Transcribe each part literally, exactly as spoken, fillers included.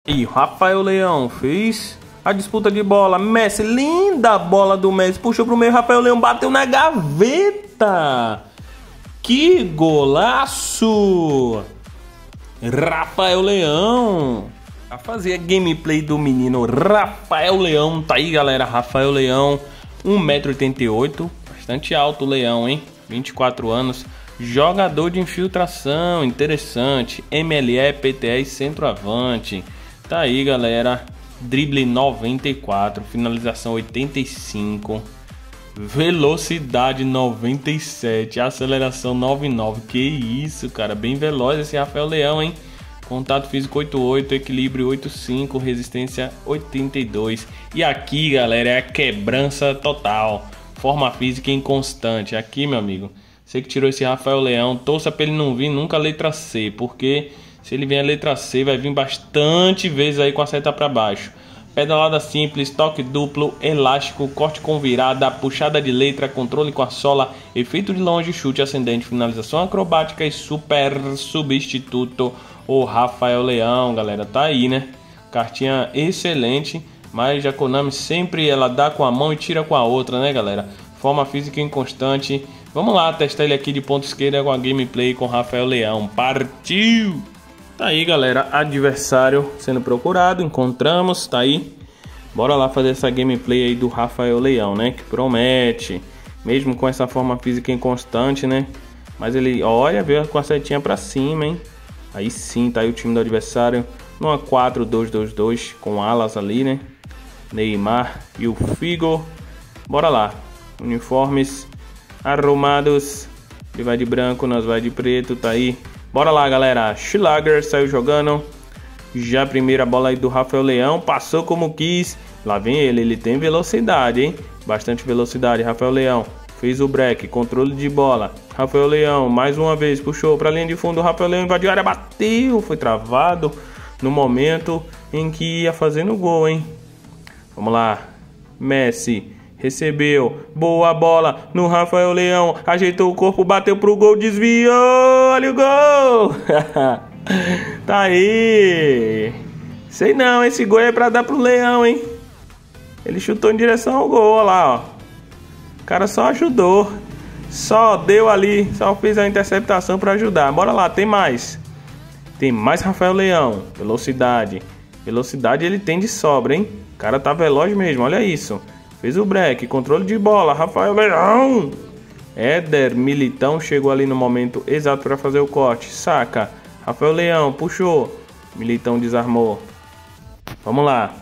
E Rafael Leão fez a disputa de bola. Messi, linda bola do Messi. Puxou pro meio, Rafael Leão bateu na gaveta. Que golaço! Rafael Leão. A fazer a gameplay do menino Rafael Leão. Tá aí, galera. Rafael Leão, um metro e oitenta e oito. Bastante alto o Leão, hein? vinte e quatro anos. Jogador de infiltração. Interessante. M L E, P T E e centroavante. Tá aí, galera. Drible noventa e quatro. Finalização oitenta e cinco. Velocidade noventa e sete. Aceleração noventa e nove. Que isso, cara. Bem veloz esse Rafael Leão, hein? Contato físico oitenta e oito. Equilíbrio oitenta e cinco. Resistência oitenta e dois. E aqui, galera, é a quebrança total. Forma física inconstante. Aqui, meu amigo. Você que tirou esse Rafael Leão, torça pra ele não vir nunca a letra C. Porque se ele vier a letra C, vai vir bastante vezes aí com a seta para baixo. Pedalada simples, toque duplo, elástico, corte com virada, puxada de letra, controle com a sola, efeito de longe, chute ascendente, finalização acrobática e super substituto. O Rafael Leão, galera, tá aí, né? Cartinha excelente, mas a Konami sempre ela dá com a mão e tira com a outra, né, galera? Forma física inconstante. Vamos lá testar ele aqui de ponta esquerda com a gameplay com Rafael Leão. Partiu! Tá aí, galera, adversário sendo procurado, encontramos, tá aí. Bora lá fazer essa gameplay aí do Rafael Leão, né? Que promete, mesmo com essa forma física inconstante, né? Mas ele, olha, veio com a setinha pra cima, hein? Aí sim, tá aí o time do adversário. Numa quatro dois dois dois, com alas ali, né? Neymar e o Figo. Bora lá. Uniformes arrumados. Ele vai de branco, nós vai de preto, tá aí. Bora lá, galera. Schlager saiu jogando. Já a primeira bola aí do Rafael Leão. Passou como quis. Lá vem ele. Ele tem velocidade, hein? Bastante velocidade. Rafael Leão fez o break. Controle de bola. Rafael Leão mais uma vez. Puxou para a linha de fundo. Rafael Leão invadiu a área. Bateu. Foi travado no momento em que ia fazendo gol, hein? Vamos lá. Messi. Recebeu, boa bola no Rafael Leão, ajeitou o corpo, bateu pro gol, desviou, olha o gol! Tá aí! Sei não, esse gol é pra dar pro Leão, hein? Ele chutou em direção ao gol, olha lá, ó. O cara só ajudou, só deu ali, só fez a interceptação pra ajudar. Bora lá, tem mais. Tem mais Rafael Leão, velocidade. Velocidade ele tem de sobra, hein? O cara tá veloz mesmo, olha isso. Fez o break, controle de bola, Rafael Leão. Éder Militão chegou ali no momento exato para fazer o corte. Saca, Rafael Leão, puxou. Militão desarmou. Vamos lá.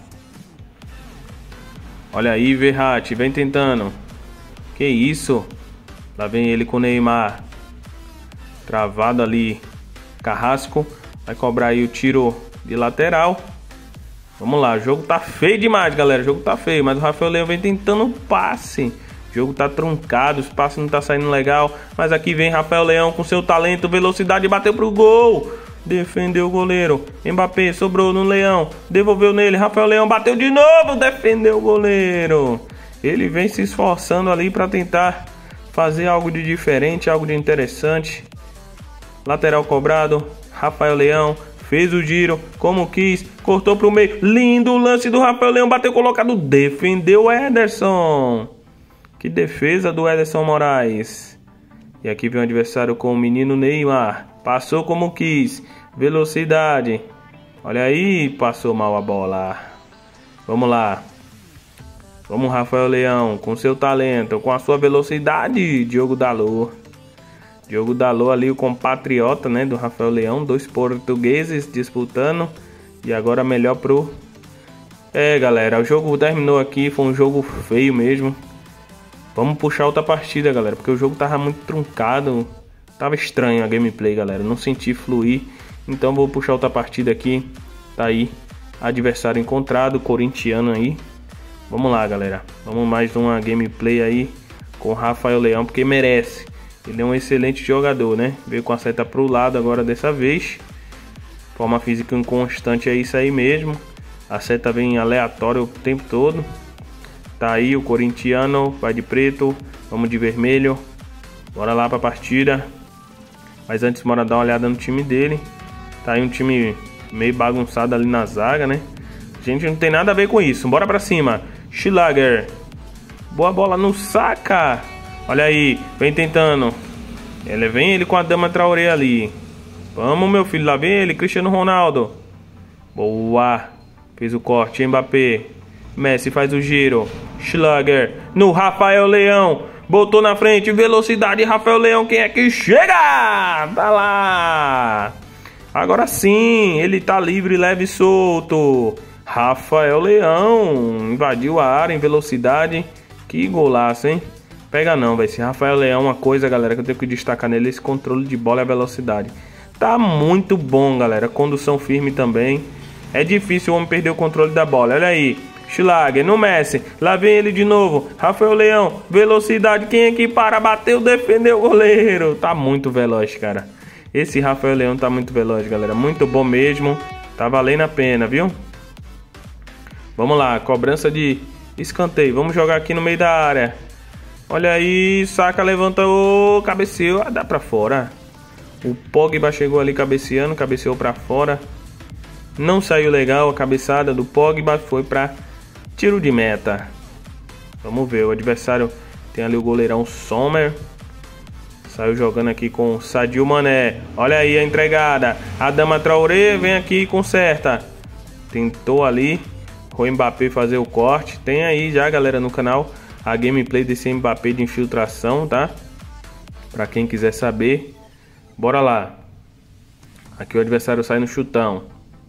Olha aí, Verratti, vem tentando. Que isso? Lá vem ele com o Neymar. Travado ali. Carrasco. Vai cobrar aí o tiro de lateral. Vamos lá, o jogo tá feio demais, galera. O jogo tá feio, mas o Rafael Leão vem tentando um passe. O jogo tá truncado, os passes não tá saindo legal. Mas aqui vem Rafael Leão com seu talento, velocidade, bateu pro gol. Defendeu o goleiro. Mbappé sobrou no Leão, devolveu nele. Rafael Leão bateu de novo, defendeu o goleiro. Ele vem se esforçando ali para tentar fazer algo de diferente, algo de interessante. Lateral cobrado, Rafael Leão. Fez o giro, como quis, cortou para o meio. Lindo lance do Rafael Leão, bateu colocado, defendeu o Ederson. Que defesa do Ederson Moraes. E aqui vem o adversário com o menino Neymar. Passou como quis, velocidade. Olha aí, passou mal a bola. Vamos lá. Vamos, Rafael Leão, com seu talento, com a sua velocidade, Diogo Dalot. Diogo Dalot ali, o compatriota, né, do Rafael Leão. Dois portugueses disputando. E agora melhor pro... É, galera, o jogo terminou aqui. Foi um jogo feio mesmo. Vamos puxar outra partida, galera, porque o jogo tava muito truncado. Tava estranho a gameplay, galera. Não senti fluir. Então vou puxar outra partida aqui. Tá aí, adversário encontrado, corintiano aí. Vamos lá, galera. Vamos mais uma gameplay aí com o Rafael Leão, porque merece. Ele é um excelente jogador, né? Veio com a seta pro lado agora dessa vez. Forma física inconstante é isso aí mesmo. A seta vem aleatória o tempo todo. Tá aí o corintiano, vai de preto, vamos de vermelho. Bora lá pra partida. Mas antes bora dar uma olhada no time dele. Tá aí um time meio bagunçado ali na zaga, né? A gente não tem nada a ver com isso. Bora pra cima. Schlager. Boa bola, não saca. Olha aí, vem tentando. Ele vem ele com a Adama Traoré ali. Vamos, meu filho, lá vem ele, Cristiano Ronaldo. Boa. Fez o corte, Mbappé. Messi faz o giro. Schlager no Rafael Leão. Botou na frente, velocidade, Rafael Leão. Quem é que chega? Tá lá. Agora sim, ele tá livre, leve e solto. Rafael Leão invadiu a área em velocidade. Que golaço, hein? Pega não, vai ser Rafael Leão. Uma coisa, galera, que eu tenho que destacar nele, esse controle de bola e a velocidade. Tá muito bom, galera. Condução firme também. É difícil o homem perder o controle da bola. Olha aí. Schlager no Messi. Lá vem ele de novo. Rafael Leão. Velocidade. Quem é que para? Bateu, defendeu o goleiro. Tá muito veloz, cara. Esse Rafael Leão tá muito veloz, galera. Muito bom mesmo. Tá valendo a pena, viu? Vamos lá. Cobrança de escanteio. Vamos jogar aqui no meio da área. Olha aí. Saca, levanta o cabeceio. Ah, dá pra fora. O Pogba chegou ali cabeceando. Cabeceou pra fora. Não saiu legal a cabeçada do Pogba. Foi pra tiro de meta. Vamos ver. O adversário tem ali o goleirão Sommer. Saiu jogando aqui com o Sadio Mané. Olha aí a entregada. Adama Traoré vem aqui e conserta. Tentou ali o Mbappé fazer o corte. Tem aí já, galera, no canal a gameplay desse Mbappé de infiltração, tá? Pra quem quiser saber. Bora lá. Aqui o adversário sai no chutão.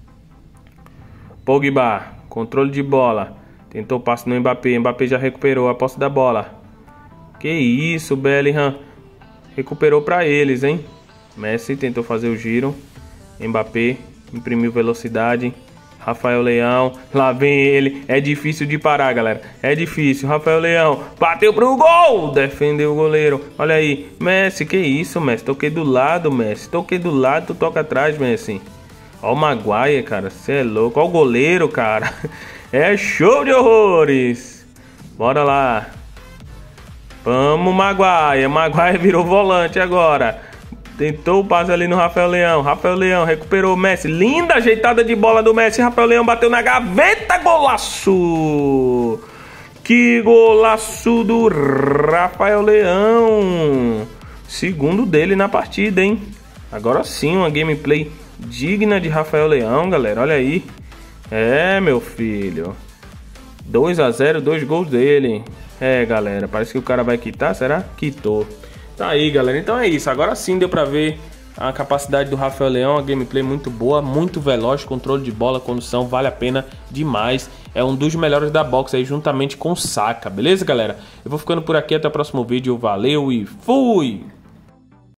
Pogba, controle de bola. Tentou o passe no Mbappé. Mbappé já recuperou a posse da bola. Que isso, Bellingham. Recuperou pra eles, hein? Messi tentou fazer o giro. Mbappé imprimiu velocidade. Rafael Leão. Lá vem ele. É difícil de parar, galera. É difícil. Rafael Leão. Bateu pro gol. Defendeu o goleiro. Olha aí. Messi, que isso, Messi? Toquei do lado, Messi. Toquei do lado, tu toca atrás, Messi. Ó o Maguire, cara. Você é louco. Ó o goleiro, cara. É show de horrores. Bora lá. Vamos, Maguire. Maguire virou volante agora. Tentou o passe ali no Rafael Leão. Rafael Leão recuperou o Messi. Linda ajeitada de bola do Messi. Rafael Leão bateu na gaveta. Golaço. Que golaço do Rafael Leão. Segundo dele na partida, hein? Agora sim, uma gameplay digna de Rafael Leão, galera. Olha aí. É, meu filho. dois a zero, dois gols dele. É, galera. Parece que o cara vai quitar. Será? Quitou. Tá aí, galera. Então é isso. Agora sim deu pra ver a capacidade do Rafael Leão. A gameplay muito boa, muito veloz. Controle de bola, condução. Vale a pena demais. É um dos melhores da box aí, juntamente com o Saka. Beleza, galera? Eu vou ficando por aqui. Até o próximo vídeo. Valeu e fui!